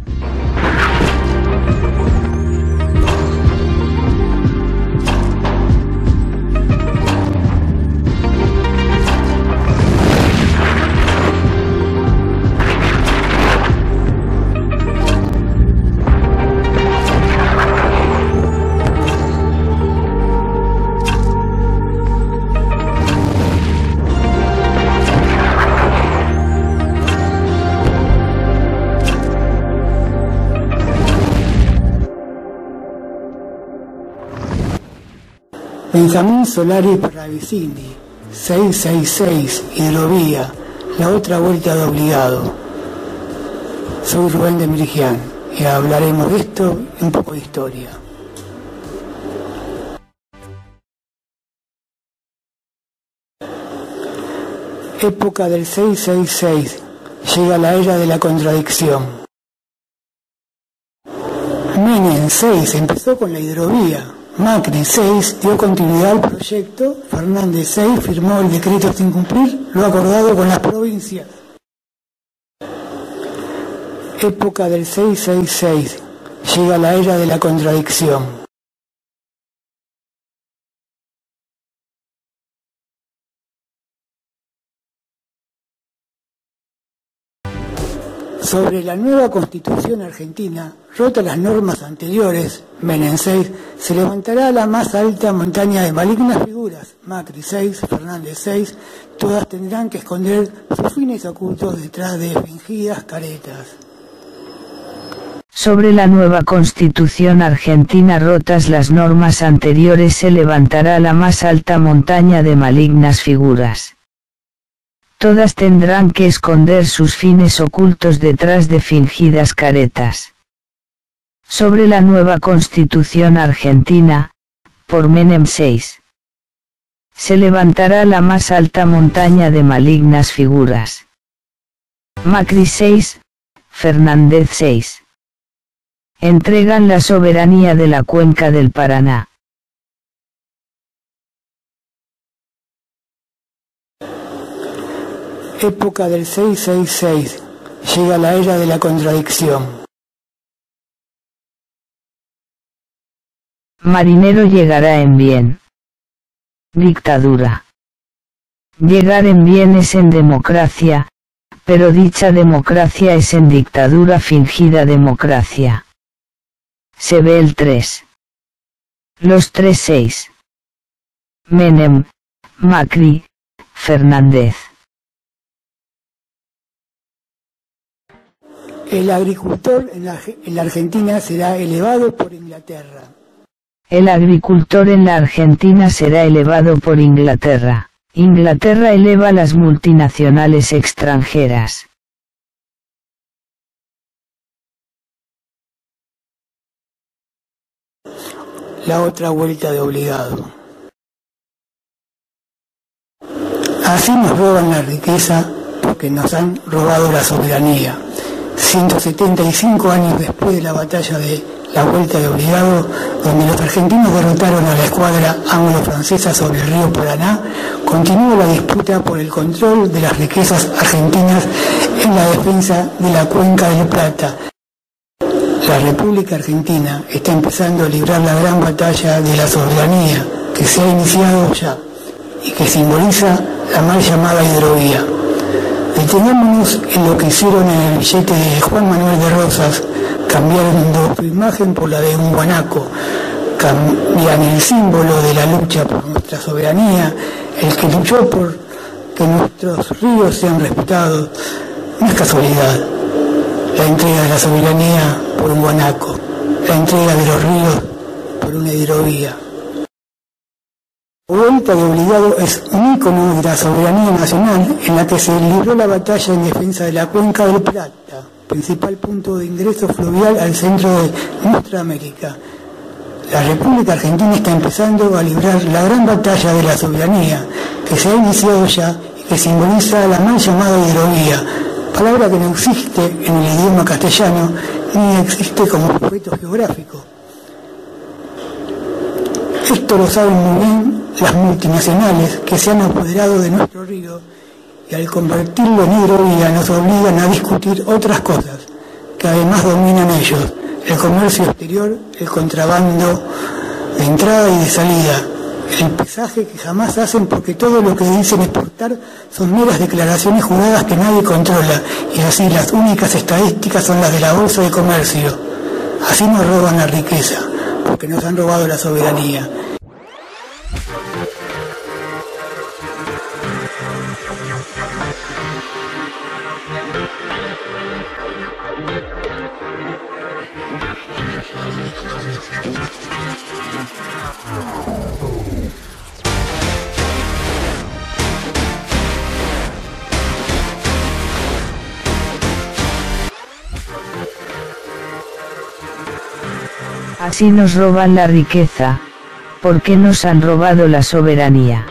Benjamín Solari Parravicini, 666, Hidrovía, la otra vuelta de obligado. Soy Rubén de Mirigián y hablaremos de esto y un poco de historia. Época del 666, llega la era de la contradicción. Menem 6 empezó con la hidrovía. Macri 6 dio continuidad al proyecto, Fernández 6 firmó el decreto sin cumplir lo acordado con las provincias. Época del 666, llega la era de la contradicción. Sobre la nueva Constitución argentina, rota las normas anteriores, Menem 6, se levantará la más alta montaña de malignas figuras, Macri 6, Fernández 6, todas tendrán que esconder sus fines ocultos detrás de fingidas caretas. Sobre la nueva Constitución argentina, rotas las normas anteriores, se levantará la más alta montaña de malignas figuras. Todas tendrán que esconder sus fines ocultos detrás de fingidas caretas. Sobre la nueva Constitución argentina, por Menem 6. Se levantará la más alta montaña de malignas figuras. Macri 6, Fernández 6. Entregan la soberanía de la cuenca del Paraná. Época del 666, llega la era de la contradicción. Marinero llegará en bien. Dictadura. Llegar en bien es en democracia, pero dicha democracia es en dictadura, fingida democracia. Se ve el 3. Los 3-6. Menem, Macri, Fernández. El agricultor en la Argentina será elevado por Inglaterra. El agricultor en la Argentina será elevado por Inglaterra. Inglaterra eleva las multinacionales extranjeras. La otra vuelta de obligado. Así nos roban la riqueza porque nos han robado la soberanía. 175 años después de la batalla de la Vuelta de Obligado, donde los argentinos derrotaron a la escuadra anglo-francesa sobre el río Paraná, continúa la disputa por el control de las riquezas argentinas en la defensa de la cuenca del Plata. La República Argentina está empezando a librar la gran batalla de la soberanía que se ha iniciado ya y que simboliza la mal llamada hidrovía. Detengámonos en lo que hicieron en el billete de Juan Manuel de Rosas. Cambiando su imagen por la de un guanaco, cambian el símbolo de la lucha por nuestra soberanía, el que luchó por que nuestros ríos sean respetados. No es casualidad la entrega de la soberanía por un guanaco, la entrega de los ríos por una hidrovía. La Vuelta de Obligado es un ícono de la soberanía nacional en la que se libró la batalla en defensa de la cuenca del Plata, principal punto de ingreso fluvial al centro de nuestra América. La República Argentina está empezando a librar la gran batalla de la soberanía, que se ha iniciado ya y que simboliza la mal llamada hidrovía, palabra que no existe en el idioma castellano ni existe como objeto geográfico. Esto lo saben muy bien las multinacionales que se han apoderado de nuestro río y al convertirlo en hidrovía nos obligan a discutir otras cosas que además dominan ellos: el comercio exterior, el contrabando de entrada y de salida, el pesaje que jamás hacen porque todo lo que dicen exportar son meras declaraciones juradas que nadie controla, y así las únicas estadísticas son las de la Bolsa de Comercio. Así nos roban la riqueza, porque nos han robado la soberanía. Así nos roban la riqueza, porque nos han robado la soberanía.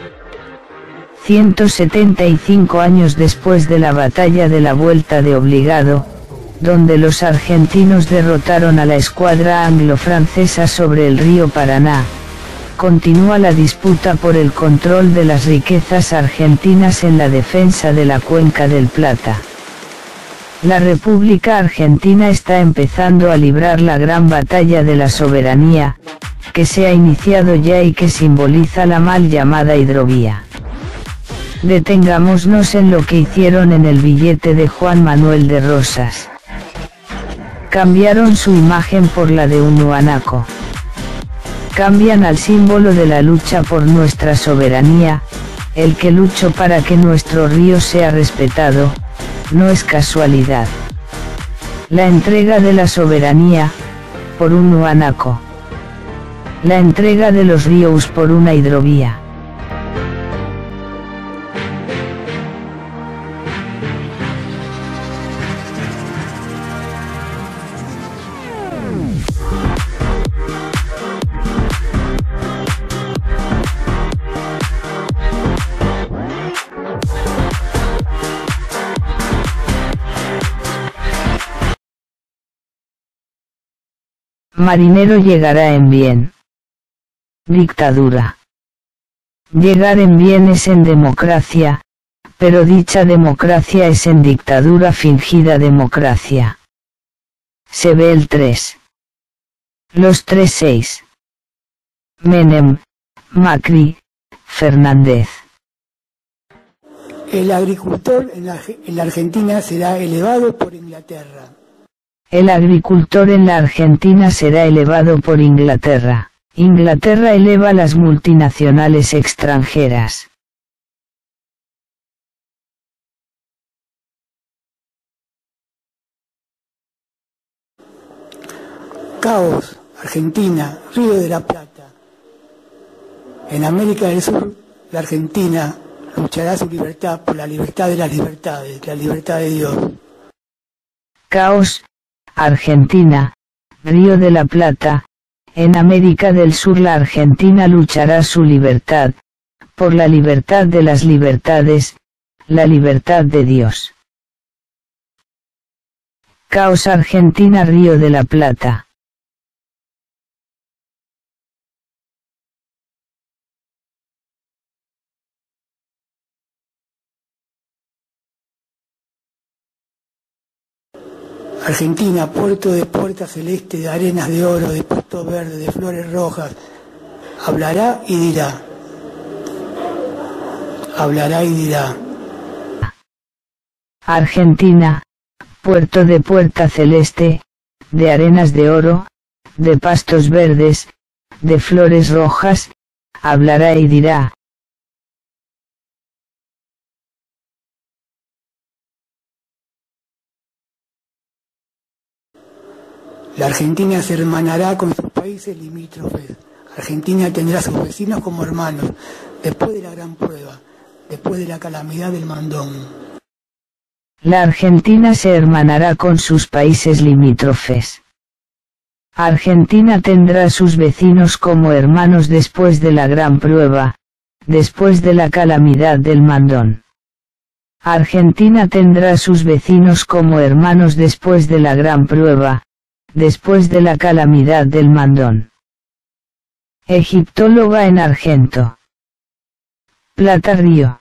175 años después de la batalla de la Vuelta de Obligado, donde los argentinos derrotaron a la escuadra anglo-francesa sobre el río Paraná, continúa la disputa por el control de las riquezas argentinas en la defensa de la Cuenca del Plata. La República Argentina está empezando a librar la gran batalla de la soberanía, que se ha iniciado ya y que simboliza la mal llamada hidrovía. Detengámonos en lo que hicieron en el billete de Juan Manuel de Rosas. Cambiaron su imagen por la de un guanaco. Cambian al símbolo de la lucha por nuestra soberanía, el que luchó para que nuestro río sea respetado. No es casualidad. La entrega de la soberanía, por un guanaco. La entrega de los ríos por una hidrovía. Marinero llegará en bien. Dictadura. Llegar en bien es en democracia, pero dicha democracia es en dictadura fingida democracia. Se ve el 3. Los 3-6. Menem, Macri, Fernández. El agricultor en la Argentina será elevado por Inglaterra. El agricultor en la Argentina será elevado por Inglaterra. Inglaterra eleva las multinacionales extranjeras. Caos, Argentina, Río de la Plata. En América del Sur, la Argentina luchará su libertad por la libertad de las libertades, la libertad de Dios. Caos, Argentina, Río de la Plata. En América del Sur la Argentina luchará su libertad, por la libertad de las libertades, la libertad de Dios. Caos, Argentina, Río de la Plata. Argentina, puerto de puerta celeste, de arenas de oro, de pastos verdes, de flores rojas. Hablará y dirá. Hablará y dirá. Argentina, puerto de puerta celeste, de arenas de oro, de pastos verdes, de flores rojas, hablará y dirá. La Argentina se hermanará con sus países limítrofes. Argentina tendrá a sus vecinos como hermanos, después de la gran prueba, después de la calamidad del Mandón. La Argentina se hermanará con sus países limítrofes. Argentina tendrá a sus vecinos como hermanos después de la gran prueba, después de la calamidad del Mandón. Argentina tendrá a sus vecinos como hermanos después de la gran prueba, después de la calamidad del Mandón. Egiptóloga en Argento. Plata, Río.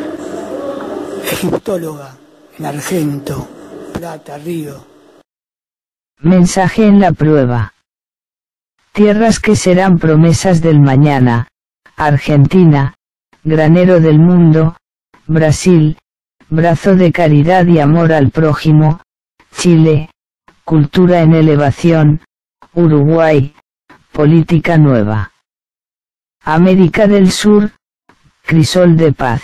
Egiptóloga en Argento, Plata, Río. Mensaje en la prueba. Tierras que serán promesas del mañana, Argentina, granero del mundo, Brasil, brazo de caridad y amor al prójimo, Chile, cultura en elevación, Uruguay, política nueva. América del Sur, crisol de paz.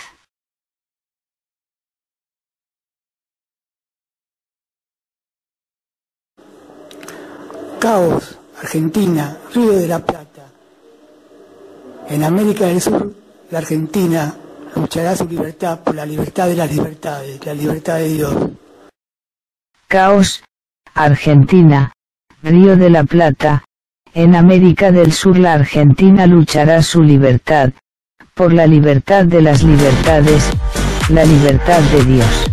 Caos, Argentina, Río de la Plata. En América del Sur, la Argentina luchará su libertad por la libertad de las libertades, la libertad de Dios. Caos, Argentina, Río de la Plata. En América del Sur la Argentina luchará su libertad, por la libertad de las libertades, la libertad de Dios.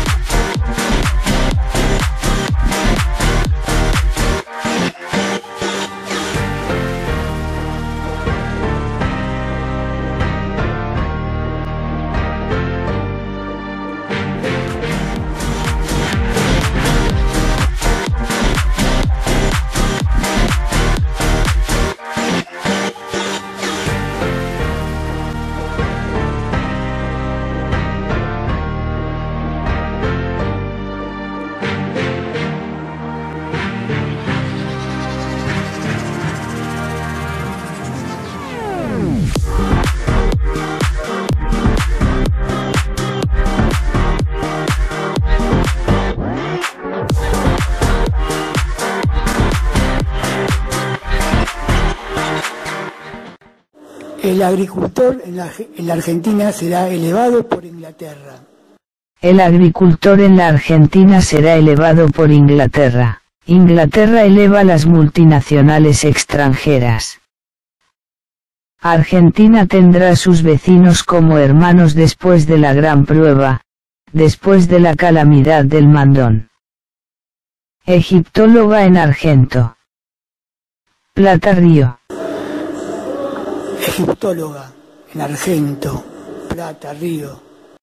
El agricultor en la Argentina será elevado por Inglaterra. El agricultor en la Argentina será elevado por Inglaterra. Inglaterra eleva las multinacionales extranjeras. Argentina tendrá a sus vecinos como hermanos después de la gran prueba, después de la calamidad del Mandón. Egiptóloga en Argento. Plata Río. Egiptóloga en Argento, Plata, Río.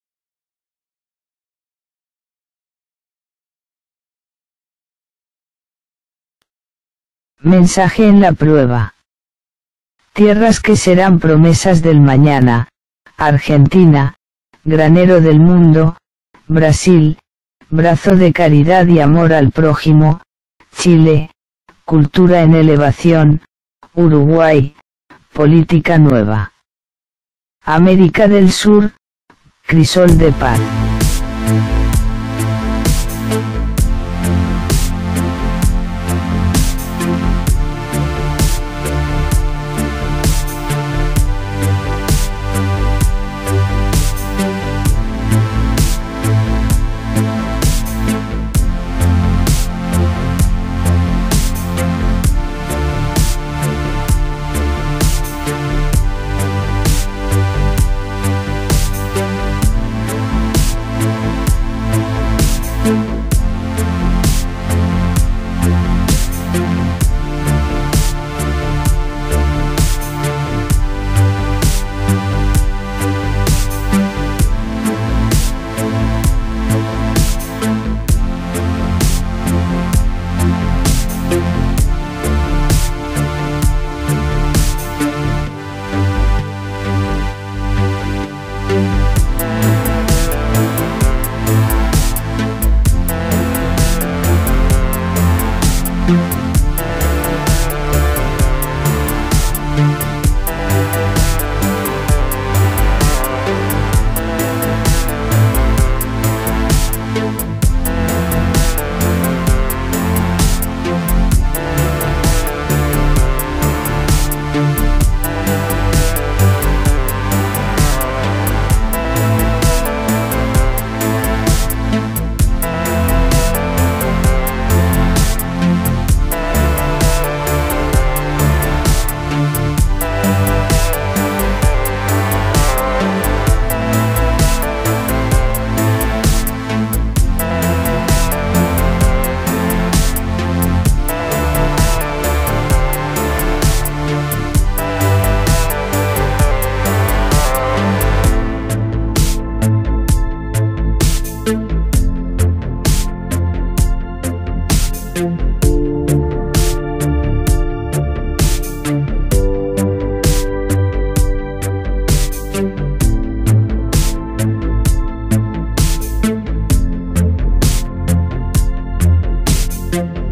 Mensaje en la prueba. Tierras que serán promesas del mañana, Argentina, granero del mundo, Brasil, brazo de caridad y amor al prójimo, Chile, cultura en elevación, Uruguay, política nueva. América del Sur, crisol de paz. Thank you.